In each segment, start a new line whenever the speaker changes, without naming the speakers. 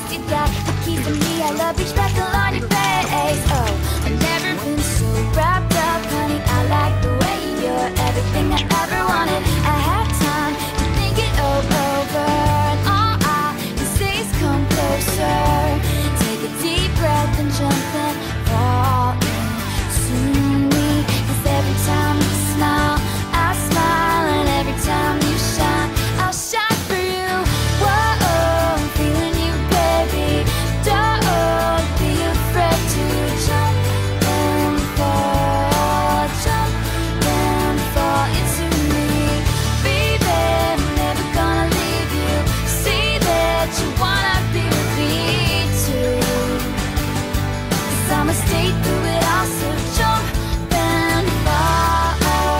You got the keys to me, I love each freckle on your face. Oh, I've never been so wrapped up, honey. I like the way you're everything I ever wanted. I had time to think it over, and all I can say is come closer. Take a deep breath and jump and fall into me. 'Cause every time you smile, I smile, and every time you shine, I'll shine for you. Whoa, I'm feeling you, baby. Don't be afraid to jump and fall into me. Baby, I'm never gonna leave you. See that you wanna be with me too. 'Cause I'ma stay through it all, so jump and fall.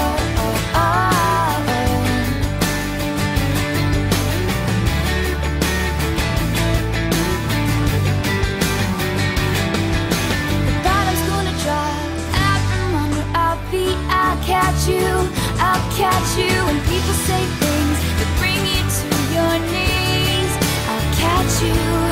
The bottom's gonna drop out from under our feet. I'll catch you. When people say things that bring you to your knees, I'll catch you.